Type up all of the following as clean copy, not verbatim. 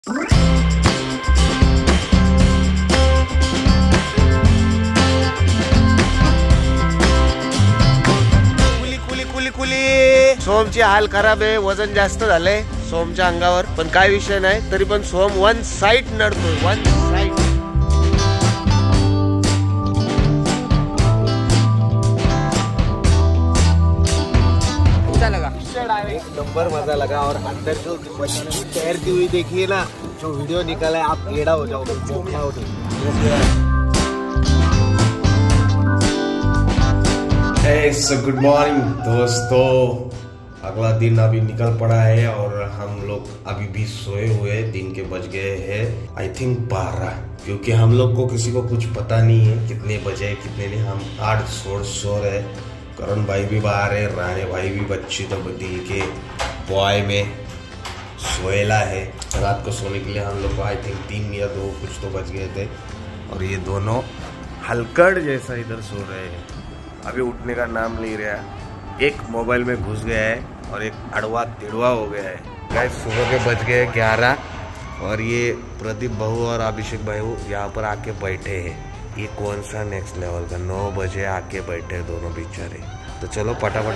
सोमची हाल खराब आहे, वजन जास्त झालंय सोमच्या अंगावर, पण काय विषय नाही, तरी पण सोम वन साइड नडतोय, वन साइड. एक नंबर मजा लगा और अंदर जो मशीन तैरती हुई देखिए ना, जो वीडियो निकाला है, आप टेढ़ा हो जाओगे, चौंकना हो गुड मॉर्निंग दोस्तों, अगला दिन अभी निकल पड़ा है और हम लोग अभी भी सोए हुए, दिन के बज गए हैं आई थिंक 12, क्योंकि हम लोग को किसी को कुछ पता नहीं है कितने बजे कितने नहीं. हम 8 सो रहे. करण भाई भी बाहर है, राणे भाई भी बच्ची तो दिल के बॉय में सोएला है. रात को सोने के लिए हम लोग को आई थिंक 3 या 2 कुछ तो बज गए थे और ये दोनों हलकड़ जैसा इधर सो रहे हैं. अभी उठने का नाम नहीं रहा. एक मोबाइल में घुस गया है और एक अड़वा तिड़वा हो गया है. गाइस सुबह के बज गए 11 और ये प्रदीप बहू और अभिषेक भाई यहाँ पर आके बैठे हैं. ये कौन सा नेक्स्ट लेवल का, 9 बजे आके बैठे दोनों बेचारे. तो चलो फटाफट,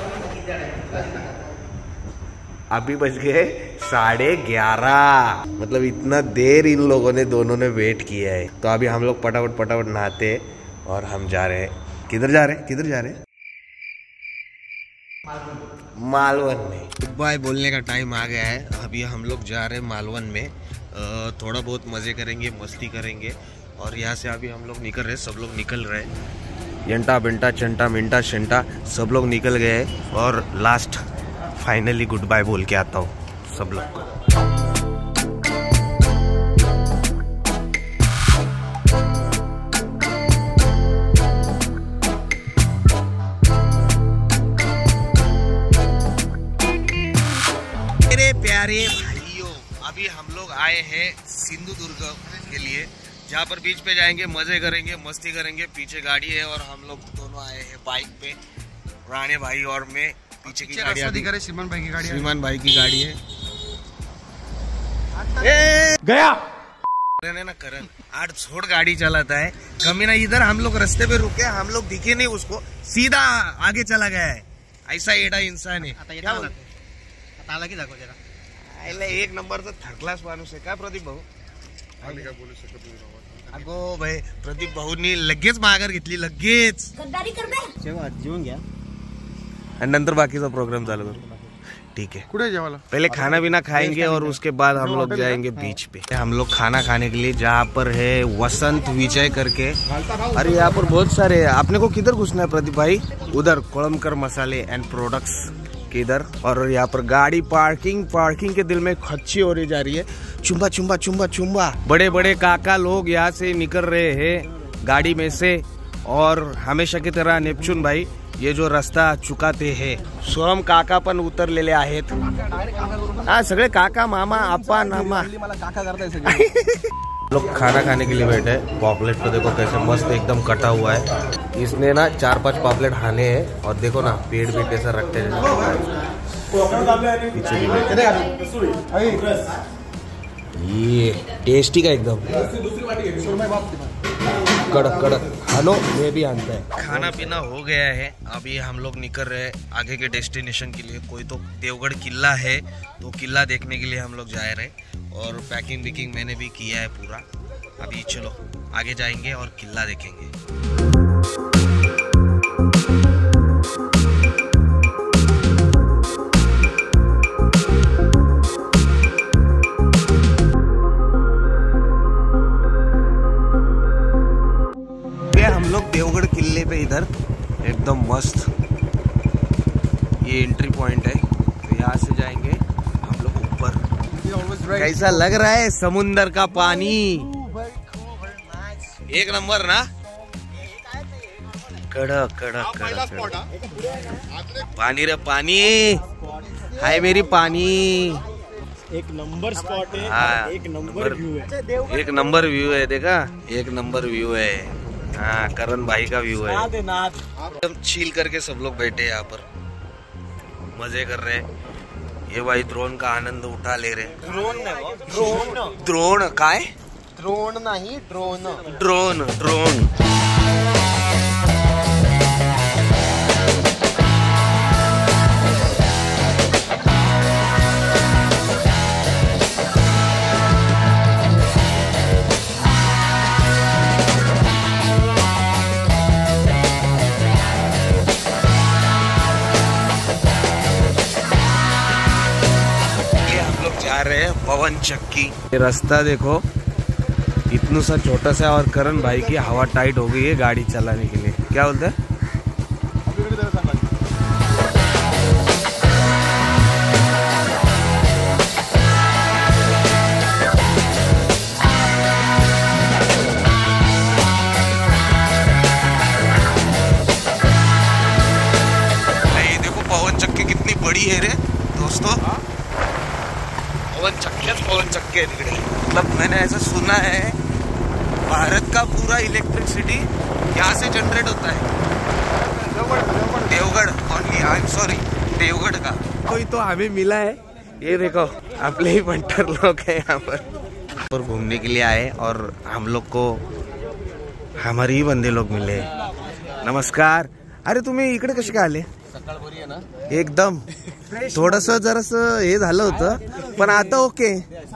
अभी बज गए 11:30, मतलब इतना देर इन लोगों ने दोनों ने वेट किया है. तो अभी हम लोग फटाफट नहाते और हम जा रहे हैं. किधर जा रहे हैं? मालवन में. गुड बाय बोलने का टाइम आ गया है. अभी हम लोग जा रहे हैं मालवन में. थोड़ा बहुत मजे करेंगे, मस्ती करेंगे और यहाँ से अभी हम लोग निकल रहे हैं. सब लोग निकल रहे हैं, यंटा बेंटा चंटा मिंटा शंटा सब लोग निकल गए हैं. और लास्ट फाइनली गुड बाय बोल के आता हूँ सब लोग को. मेरे प्यारे भाइयों, अभी हम लोग आए हैं सिंधुदुर्ग के लिए, जहाँ पर बीच पे जाएंगे, मजे करेंगे, मस्ती करेंगे. पीछे गाड़ी है और हम लोग दोनों आए हैं बाइक पे, राणे भाई और मैं. पीछे की गाड़ी श्रीमान भाई की गाड़ी है. गया ना करण 8 छोड़ गाड़ी चलाता है कमीना. इधर हम लोग रास्ते पे रुके, हम लोग दिखे नहीं उसको, सीधा आगे चला गया है. ऐसा एडा इंसान है. एक नंबर तर थर्ड क्लास माणूस आहे का प्रदीप भाऊ? अगो भाई, प्रदीप भाऊनी लगेच माघार घेतली, लगेच जेवून घ्या आणि नंतर बाकीचा प्रोग्राम चालू करू. ठीक है, कुठे जेवायला? पहले खाना पीना खाएंगे और उसके बाद हम लोग जाएंगे बीच पे. हम लोग खाना खाने के लिए जहाँ पर है वसंत विजय करके. अरे यहाँ पर बहुत सारे. आपने को किधर घुसना है प्रदीप भाई? उधर कोलमकर मसाले एंड प्रोडक्ट्स इधर. और यहाँ पर गाड़ी पार्किंग के दिल में खच्ची हो रही जा रही है. चुम्बा चुम्बा चुम्बा चुम्बा. बड़े बड़े काका लोग यहाँ से निकल रहे हैं गाड़ी में से. और हमेशा की तरह नेपच्यून भाई ये जो रास्ता चुकाते हैं. सोहम काका पण उतरलेले आहेत. हा, सगळे काका मामा आप्पा नामा लोग खाना खाने के लिए बैठे. पॉपलेट तो देखो कैसे मस्त एकदम कटा हुआ है. इसने ना 4-5 पॉपलेट खाने हैं और देखो ना पेट भी कैसा रखते हैं. पीछे ये टेस्टी का एकदम कड़क. हेलो, ये भी आता है. खाना पीना हो गया है. अभी हम लोग निकल रहे हैं आगे के डेस्टिनेशन के लिए. कोई तो देवगढ़ किला है, तो किला देखने के लिए हम लोग जा रहे हैं. और पैकिंग मैंने भी किया है पूरा. अभी चलो आगे जाएंगे और किला देखेंगे. हम लोग देवगढ़ किले पे इधर एकदम मस्त. ये एंट्री पॉइंट है, तो यहाँ से जाएंगे हम लोग ऊपर. कैसा लग रहा है समुंदर का पानी? एक नंबर ना. कड़क पानी रे पानी. हाय मेरी पानी. एक नंबर स्पॉट है. हाँ, एक नंबर व्यू है. एक नंबर व्यू है. देखा, एक नंबर व्यू है. हाँ, करण भाई का व्यू है. एकदम चिल करके सब लोग बैठे यहाँ पर, मजे कर रहे हैं. ये भाई ड्रोन का आनंद उठा ले रहे। ड्रोन नाही वो, ड्रोन ड्रोन काय? ड्रोन नाही, ड्रोन ड्रोन ड्रोन। जा रहे हैं पवन चक्की। ये रास्ता देखो इतना सा छोटा सा, और करण भाई की हवा टाइट हो गई है गाड़ी चलाने के लिए। क्या बोलते हैं? देखो पवन चक्की कितनी बड़ी है रे दोस्तों। पवन चक्के तिकडे, मतलब मैंने ऐसा सुना है भारत का पूरा इलेक्ट्रिसिटी यहाँ से जनरेट होता है। Devgad only, I am sorry, Devgad का कोई तो हमें मिला है। ये देखो अपने ही पंटर लोग हैं यहाँ पर घूमने के लिए आए, और हम लोग को हमारे ही बंदे लोग मिले। नमस्कार। अरे तुम्ही इकडे कसे काय आले? सकाळ बरी आहे ना एकदम। थोडस जरास हे झालं होतं, पण आता ओके।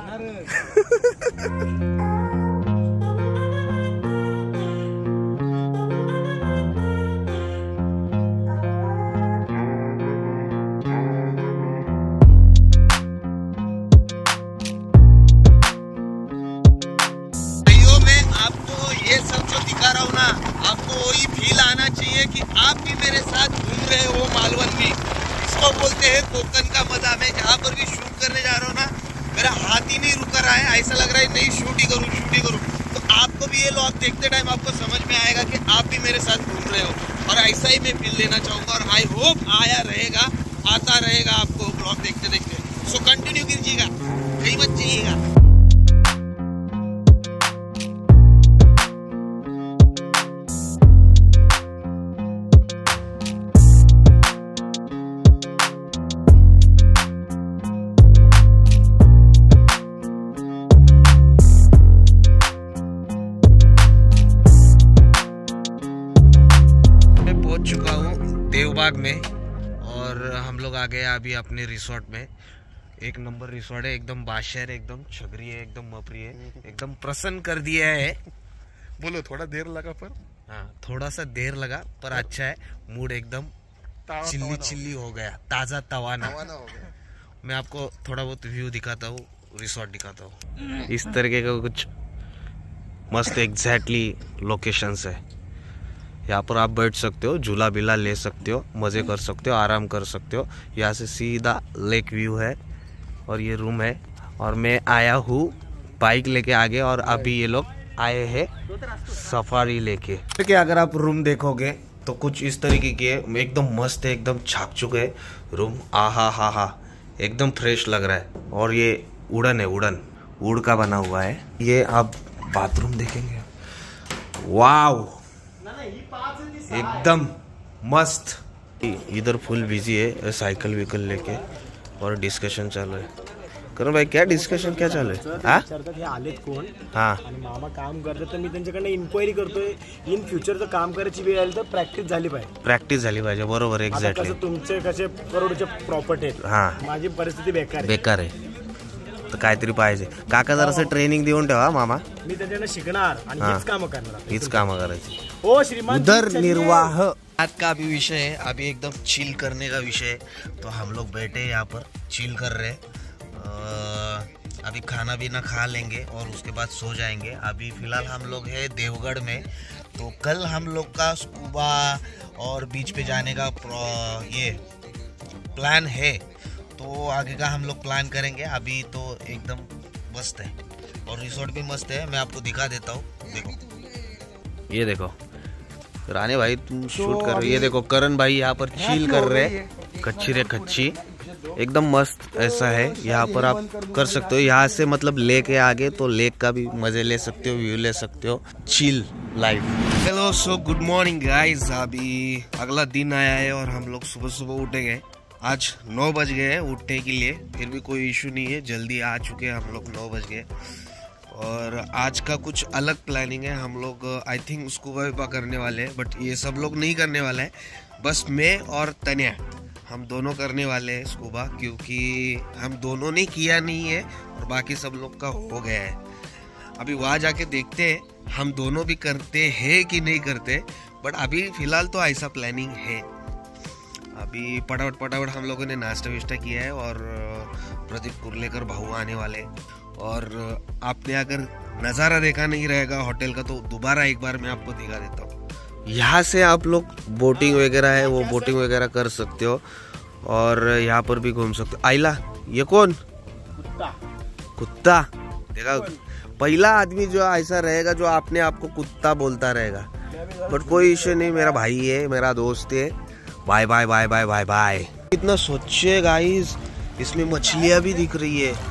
मैं आपको ये सब जो दिखा रहा हूँ ना, आपको वही फील आना चाहिए कि आप भी मेरे साथ घूम रहे हो मालवन में। इसको बोलते हैं कोकन का मजा। मैं जहाँ पर भी शूट करने जा रहा हूँ ना, मेरा हाथ ही नहीं रुक रहा है, ऐसा लग रहा है नहीं शूट ही करूँ। तो आपको भी ये व्लॉग देखते टाइम आपको समझ में आएगा कि आप भी मेरे साथ घूम रहे हो, और ऐसा ही मैं फील लेना चाहूँगा, और आई होप आता रहेगा आपको व्लॉग देखते देखते। सो कंटिन्यू कीजिएगा, कहीं मत जाइएगा। चुका हूँ देवबाग में, और हम लोग आ गए अभी अपने रिसोर्ट में। एक नंबर रिसोर्ट है, एकदम बादशाह, एकदम छगरी है, एकदम मपरी है, एकदम प्रसन्न कर दिया है। बोलो थोड़ा देर लगा पर, हाँ थोड़ा सा देर लगा पर अच्छा है। मूड एकदम चिल्ली हो गया, ताज़ा तवाना हो गया। मैं आपको थोड़ा बहुत व्यू दिखाता हूँ, रिसोर्ट दिखाता हूँ। इस तरीके का कुछ मस्त एग्जैक्टली लोकेशंस है। यहाँ पर आप बैठ सकते हो, झूला बिला ले सकते हो, मज़े कर सकते हो, आराम कर सकते हो। यहाँ से सीधा लेक व्यू है, और ये रूम है। और मैं आया हूँ बाइक लेके आगे, और अभी ये लोग आए हैं सफारी लेके। देखिए अगर आप रूम देखोगे तो कुछ इस तरीके की है, एकदम मस्त है, एकदम छाकछुक है रूम। हा एकदम फ्रेश लग रहा है। और ये उड़न है, उड़ का बना हुआ है। ये आप बाथरूम देखेंगे, वाव एकदम मस्त। इधर फुल बिजी है, साइकिल विकल लेके, और डिस्कशन चालू है। करण भाई क्या डिस्कशन क्या चालू आहे? आलेत कोण? हा, आणि मामा काम करतात, तर मी त्यांच्याकडे इन्क्वायरी करतोय। इन फ्युचर जर काम करायची वेळ आली तर प्रॅक्टिस झाली पाहिजे। बरोबर, एक्झॅक्टली। तुमचे कसे करोडचे प्रॉपर्टी आहेत, हा माझी परिस्थिती बेकार आहे, तर काहीतरी पाहिजे। काका जरासं ट्रेनिंग देऊन ठेवा मामा। मी त्याच्याकडे शिकणार आणि हीच कामं करणार, हीच कामं करायची। ओ श्रीमान, उदरनिर्वाह आज का भी विषय है, अभी एकदम चिल करने का विषय है। तो हम लोग बैठे यहाँ पर चिल कर रहे हैं। अभी खाना पीना खा लेंगे और उसके बाद सो जाएंगे। अभी फिलहाल हम लोग हैं देवगढ़ में। तो कल हम लोग का स्कूबा और बीच पे जाने का ये प्लान है, तो आगे का हम लोग प्लान करेंगे। अभी तो एकदम मस्त है, और रिसोर्ट भी मस्त है। मैं आपको दिखा देता हूँ, देखो ये देखो राणे भाई तुम शूट कर रहे, ये देखो करण भाई यहाँ पर चिल कर रहे, कच्ची रे कच्ची, एकदम मस्त ऐसा है। यहाँ पर आप कर सकते हो, यहाँ से मतलब लेक है आगे, तो लेक का भी मजे ले सकते हो, व्यू ले सकते हो, chill life. Hello, so good morning guys. अभी अगला दिन आया है और हम लोग सुबह सुबह उठे गए आज 9 बज गए हैं उठने के लिए, फिर भी कोई इशू नहीं है, जल्दी आ चुके हैं हम लोग, 9 बज गए। और आज का कुछ अलग प्लानिंग है, हम लोग आई थिंक स्कूबा विबा करने वाले हैं, बट ये सब लोग नहीं करने वाला है, बस मैं और तन्या हम दोनों करने वाले हैं स्कूबा, क्योंकि हम दोनों ने किया नहीं है और बाकी सब लोग का हो गया है। अभी वहाँ जाके देखते हैं हम दोनों भी करते हैं कि नहीं करते, बट अभी फिलहाल तो ऐसा प्लानिंग है। अभी फटाफट हम लोगों ने नाश्ता विश्ता किया है और प्रदीप कुर्लेकर भाऊ आने वाले, और आपने अगर नज़ारा देखा नहीं रहेगा होटल का तो दोबारा एक बार मैं आपको दिखा देता हूँ। यहाँ से आप लोग बोटिंग वगैरह है वो बोटिंग वगैरह कर सकते हो और यहाँ पर भी घूम सकते हो। आइला ये कौन? कुत्ता देखा, पहला आदमी जो ऐसा रहेगा जो आपने आपको कुत्ता बोलता रहेगा, बट कोई इश्यू नहीं, मेरा भाई है, मेरा दोस्त है। Bye bye bye bye bye bye. कितना स्वच्छ है गाइस, इसमें मछलियाँ भी दिख रही है।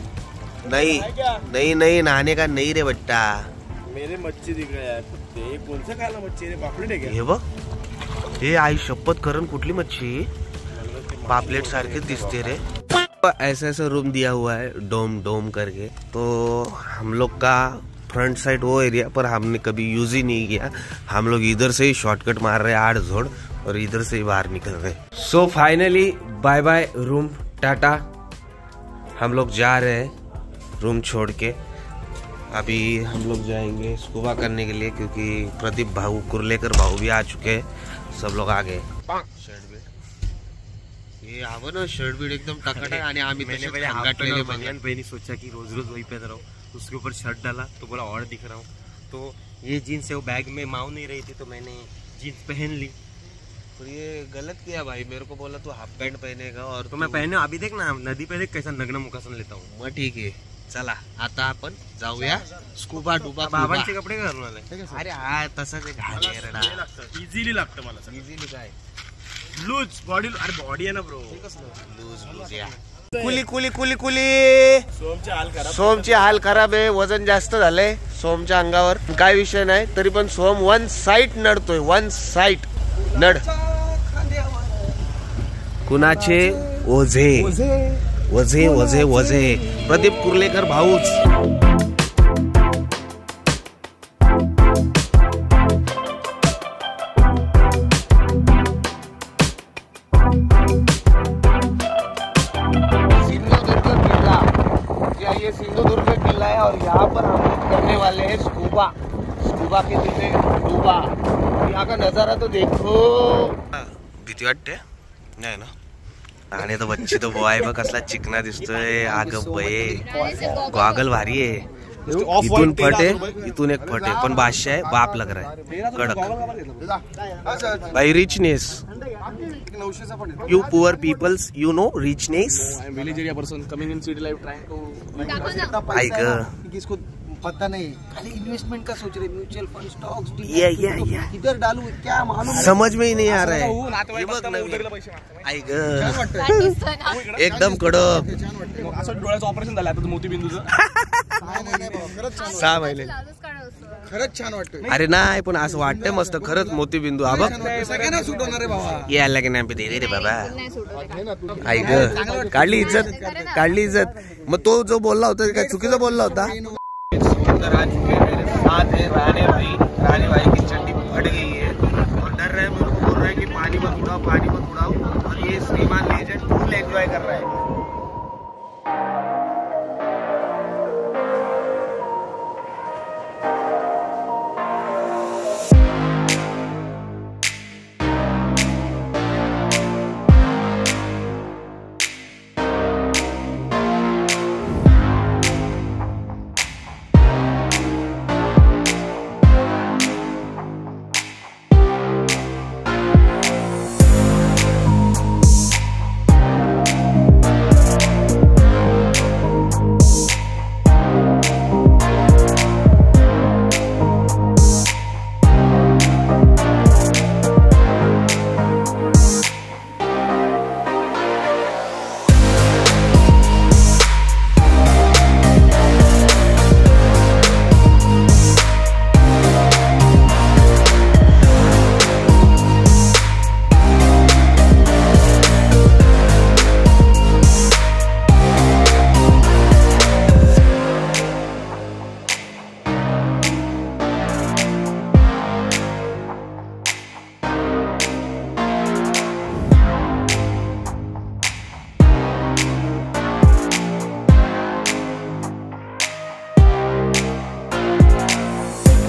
नहीं नहाने का नहीं रे बट्टा, मेरे मच्छी दिख रहा है यार, ते कौन सा खाला मच्छी रे, पापलेट आहे हे बघ, हे आई शपथ करण कुठली मच्छी, पापलेट सारखे दिसते रे। ऐसा रूम दिया हुआ है डोम करके, तो हम लोग का फ्रंट साइड वो एरिया पर हमने कभी यूज ही नहीं किया, हम लोग इधर से ही शॉर्टकट मार रहे हैं 8 जोड़ और इधर से ही बाहर निकल रहे। So finally bye bye room, tata, हम लोग जा रहे हैं रूम छोड़ के। अभी हम लोग जाएंगे स्कूबा करने के लिए, क्योंकि प्रदीप भाऊ कुर्लेकर भाऊ भी आ चुके हैं, सब लोग आ गए। शर्ट बीट ये आव ना, शर्ट बीट एकदम टकाटक, आणि आम्ही मैंने पहले हाफ बनियान पहनी, सोचा कि रोज वही पहन रहा हूँ, उसके ऊपर शर्ट डाला तो बोला और दिख रहा हूँ, तो ये जीन्स है वो बैग में माऊ नहीं रही थी तो मैंने जीन्स पहन ली। और ये गलत किया भाई, मेरे को बोला तू हाफ पैंट पहनेगा और तो मैं पहने, अभी देख ना नदी पे देख कैसा नग्न मुखासन लेता हूँ। मग ठीक आहे, चला आता आपण जाऊया स्कूबा डुबा। बाबांचे कपडे घालून आले, अरे हा तसंच इझिली लागतं मला, इझिली काय लूज बॉडी, अरे बॉडी आहे ना ब्रो, लूज या। कुली सोमचे हाल खराब आहे, वजन जास्त झालंय सोमच्या अंगावर, काय विषय नाही, तरी पण सोम वन साइड नडतोय, वन साइड नड। कुणाचे ओझे वझे वझे वझे, प्रदीप कुर्लेकर भाऊच। ये सिंधुदुर्ग किला है और यहाँ पर हम लोग करने वाले हैं स्कूबा के जिथे डुबा। यहाँ का नजारा तो देखो, भीती वाटते नाही ना, आणि तो बच्ची तो बॉय बघ कसला चिकना दिसतोय, आग बये, गॉगल भारी आहे, इथून फट आहे इथून एक फट आहे, पण बादशाह आहे, बाप लग रहा है कडक भाई। Richness, you poor peoples, you know richness. village area person coming in city life trying to ऐक किसको पता नहीं, खाली इन्वेस्टमेंट का सोच रहे, म्यूचुअल फंड, स्टॉक्स, या किधर डालू क्या मालूम, समझ में ही नहीं आ रहा है। ये बघ ऐक एकदम कडक, असं डोळ्याचं ऑपरेशन झालं आता मोतीबिंदूचं 6 महिने, खरंच छान वाटतं। अरे नाही पण असं वाटतंय मस्त खरंच मोतीबिंदू, हा बघ सगळ्यांना सूट होणार आहे बाबा, ये अल्लाह के नाम पे दे रे बाबा। ऐक काढली इज्जत, मग तो जो बोलला होता काय चुकीचं बोलला होता। समंदर आ चुके हैं, मेरे साथ है राणे भाई की चड्डी फट गई है और डर रहा है, मेरे को बोल रहा है कि पानी मत उड़ाओ, और ये श्रीमान लेजेंड फुल एंजॉय कर रहा है।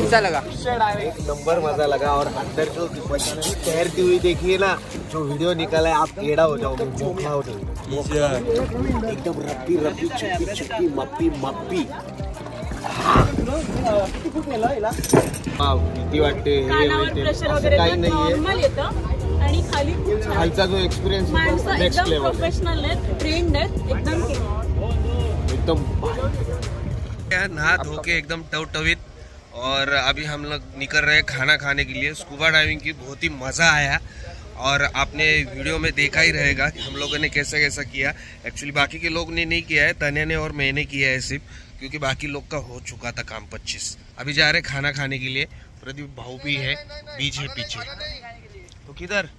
कैसा लगा? एक नंबर मजा लगा। और अंदर जो मछली तैरती हुई देखिए ना, जो वीडियो निकला है, आप टेढ़ा हो जाओगे, बोखला हो जाओगे। एकदम रब्बी रब्बी चुप्पी चुप्पी मप्पी मप्पी। भीती वाटते, काही नाहीये। आणि खाली खालचा जो एक्सपिरियन्स नेक्स्ट लेवल, प्रोफेशनल आहेत, ट्रेंड आहेत, एकदम नहा धो के एकदम टवटवीत। और अभी हम लोग निकल रहे हैं खाना खाने के लिए। स्कूबा डाइविंग की बहुत ही मज़ा आया और आपने वीडियो में देखा ही रहेगा कि हम लोगों ने कैसा कैसा किया। एक्चुअली बाकी के लोग ने नहीं किया है, तन्या ने और मैंने किया है सिर्फ, क्योंकि बाकी लोग का हो चुका था काम 25। अभी जा रहे खाना खाने के लिए। प्रदीप भाऊ भी है, बीच है पीछे। तो किधर?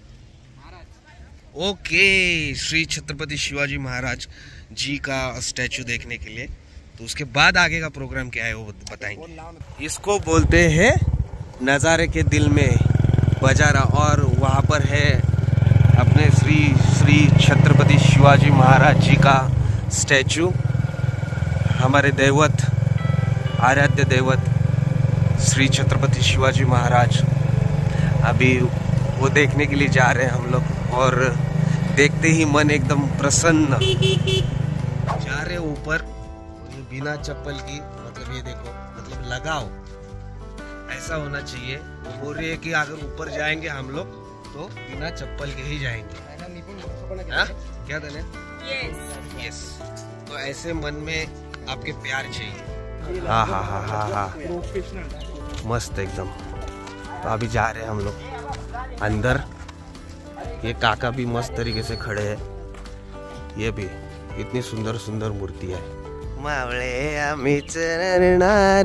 ओके, श्री छत्रपति शिवाजी महाराज जी का स्टैचू देखने के लिए। तो उसके बाद आगे का प्रोग्राम क्या है वो बताएंगे। इसको बोलते हैं नज़ारे के दिल में बजारा। और वहाँ पर है अपने श्री छत्रपति शिवाजी महाराज जी का स्टैचू। हमारे दैवत, आराध्य दैवत श्री छत्रपति शिवाजी महाराज। अभी वो देखने के लिए जा रहे हैं हम लोग। और देखते ही मन एकदम प्रसन्न। जा रहे ऊपर बिना चप्पल की, मतलब ये देखो, मतलब लगाओ ऐसा होना चाहिए। बोल रही है कि अगर ऊपर जाएंगे हम लोग तो बिना चप्पल के ही जाएंगे। हाँ? क्या देने? यस। तो ऐसे मन में आपके प्यार चाहिए। हाँ हाँ हाँ हाँ हाँ, मस्त एकदम। तो अभी जा रहे हैं हम लोग अंदर। ये काका भी मस्त तरीके से खड़े हैं। ये भी इतनी सुंदर सुंदर मूर्ति है। मावळे आम्ही चरणार,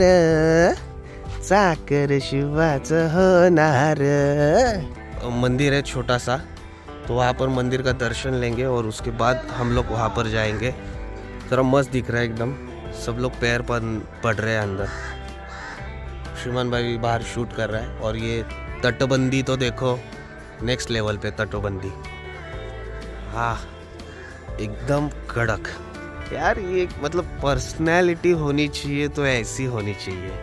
साखर शिवाचं होणार। मंदिर है छोटा सा, तो वहाँ पर मंदिर का दर्शन लेंगे और उसके बाद हम लोग वहाँ पर जाएंगे। जरा मस्त दिख रहा है एकदम। सब लोग पैर पर पड़ रहे हैं अंदर। श्रीमान भाई बाहर शूट कर रहा है। और ये तटबंदी तो देखो, नेक्स्ट लेवल पे तटबंदी। हाँ, एकदम कड़क यार। ये मतलब पर्सनैलिटी होनी चाहिए तो ऐसी होनी चाहिए।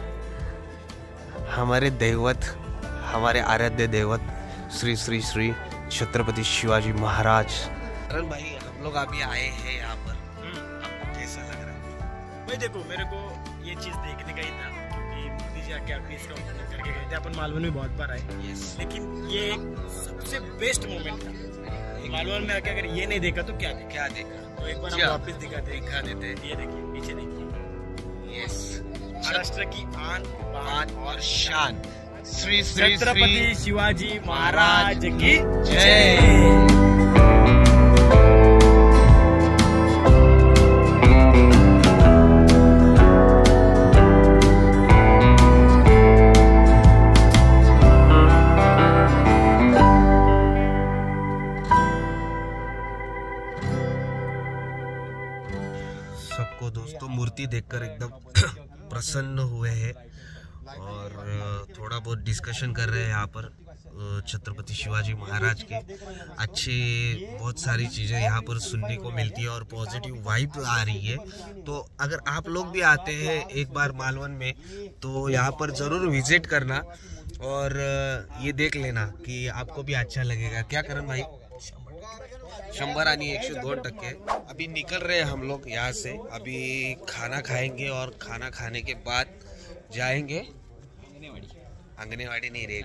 हमारे दैवत, हमारे आराध्य दैवत श्री श्री श्री छत्रपति शिवाजी महाराज। करण भाई, हम लोग अभी आए हैं यहाँ पर, आपको कैसा लग रहा है? भाई देखो, मेरे को ये चीज देखने का ही था, क्योंकि मोदी जी आके अपनी इसका उद्घाटन करके गए थे। अपन मालवन में बहुत बार आए, लेकिन ये एक सबसे बेस्ट मोमेंट था। मालवन में आके अगर ये नहीं देखा तो क्या देखा? तो एक बार हम वापस दिखा देते। ये देखिए, पीछे देखिए। यस, महाराष्ट्र की आन बान और शान श्री श्री छत्रपति शिवाजी महाराज की जय। सबको दोस्तों मूर्ति देखकर एकदम प्रसन्न हुए हैं और थोड़ा बहुत डिस्कशन कर रहे हैं यहाँ पर छत्रपति शिवाजी महाराज के। अच्छे बहुत सारी चीज़ें यहाँ पर सुनने को मिलती है और पॉजिटिव वाइब आ रही है। तो अगर आप लोग भी आते हैं एक बार मालवन में तो यहाँ पर ज़रूर विजिट करना और ये देख लेना कि आपको भी अच्छा लगेगा। क्या करण भाई? 100 आणि 102%। अभी निकल रहे हैं हम लोग यहाँ से। अभी खाना खाएंगे और खाना खाने के बाद जाएंगे आंगनेवाड़ी नहीं रे,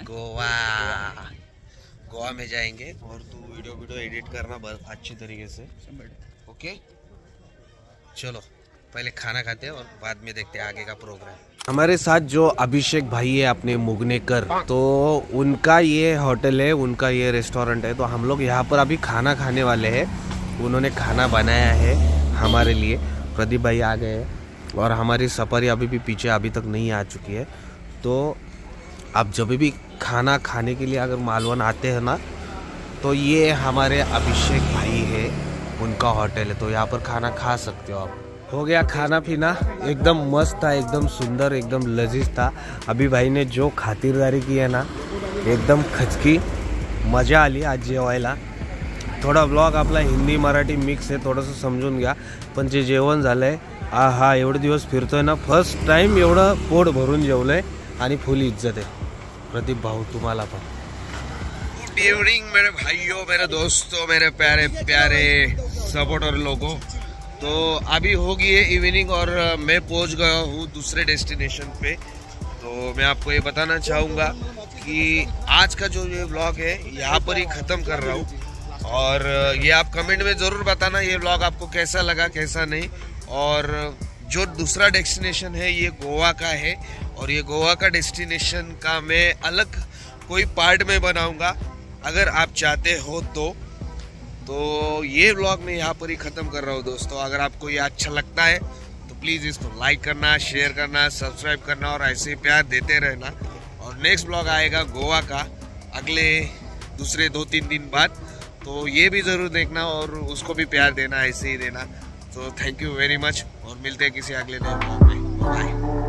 गोवा में जाएंगे। और तू वीडियो एडिट करना बहुत अच्छी तरीके से, ओके? चलो पहले खाना खाते हैं और बाद में देखते हैं आगे का प्रोग्राम। हमारे साथ जो अभिषेक भाई है अपने मुगनेकर, तो उनका ये होटल है, उनका ये रेस्टोरेंट है। तो हम लोग यहाँ पर अभी खाना खाने वाले हैं। उन्होंने खाना बनाया है हमारे लिए। प्रदीप भाई आ गए हैं और हमारी सफारी अभी भी पीछे अभी तक नहीं आ चुकी है। तो आप जब भी खाना खाने के लिए अगर मालवन आते हैं ना, तो ये हमारे अभिषेक भाई है, उनका होटल है। तो यहाँ पर खाना खा सकते हो आप। हो गया खाना पीना, एकदम मस्त था, एकदम सुंदर, एकदम लजीज था। अभी भाई ने जो खातिरदारी की है ना, एकदम खचकी, मजा आली आज जेवायला। थोडा ब्लॉग आपला हिंदी मराठी मिक्स आहे, थोडंसं समजून घ्या. पण जे जेवण झालंय, आहा एवढे दिवस फिरतोय ना, फर्स्ट टाइम एवढं पोट भरून जेवलंय. आणि फुल इज्जत आहे प्रदीप भाऊ तुम्हाला पण। गुड इवनिंग मेरे भाइयों, मेरे दोस्तों, मेरे प्यारे प्यारे सपोर्टर लोगों। तो अभी होगी ये इवनिंग और मैं पहुंच गया हूँ दूसरे डेस्टिनेशन पे। तो मैं आपको ये बताना चाहूँगा कि आज का जो ये व्लॉग है यहाँ पर ही ख़त्म कर रहा हूँ। और ये आप कमेंट में ज़रूर बताना ये व्लॉग आपको कैसा लगा कैसा नहीं। और जो दूसरा डेस्टिनेशन है ये गोवा का है और ये गोवा का डेस्टिनेशन का मैं अलग कोई पार्ट में बनाऊंगा अगर आप चाहते हो तो ये व्लॉग मैं यहाँ पर ही ख़त्म कर रहा हूँ दोस्तों। अगर आपको ये अच्छा लगता है तो प्लीज़ इसको लाइक करना, शेयर करना, सब्सक्राइब करना और ऐसे ही प्यार देते रहना। और नेक्स्ट व्लॉग आएगा गोवा का अगले दूसरे 2-3 दिन बाद, तो ये भी ज़रूर देखना और उसको भी प्यार देना, ऐसे ही देना। तो थैंक यू वेरी मच और मिलते हैं किसी अगले नए व्लॉग में। बाय।